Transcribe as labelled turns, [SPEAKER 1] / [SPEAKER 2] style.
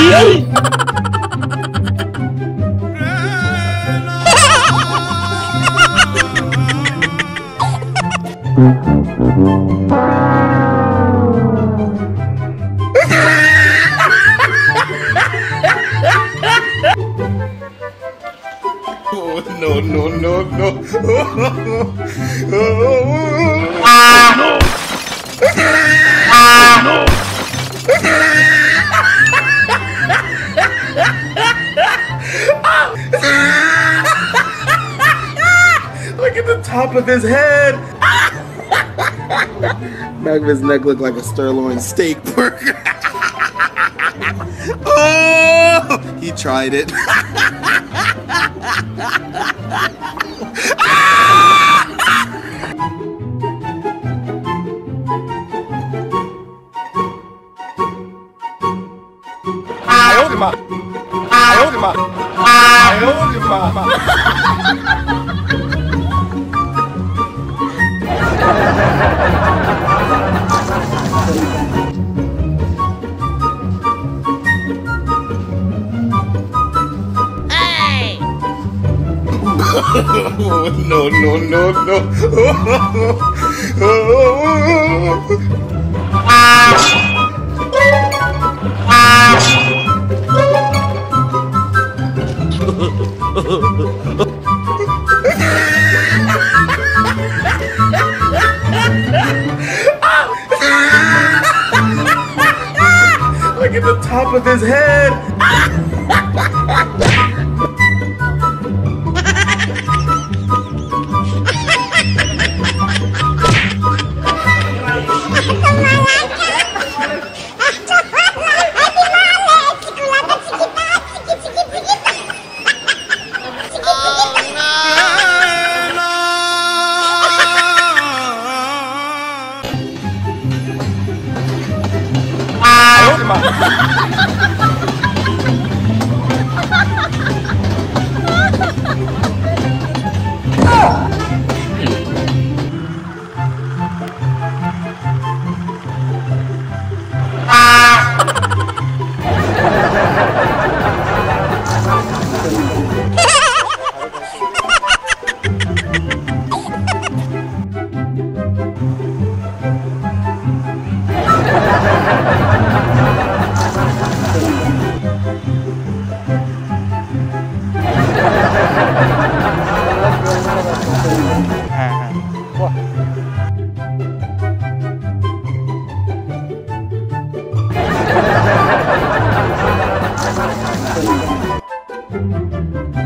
[SPEAKER 1] Oh, no, no, no, no. No. Look at the top of his head. Back of his neck looked like a sirloin steak burger. Oh, he tried it. No, no, no, no. Look at the top of his head.
[SPEAKER 2] Wah.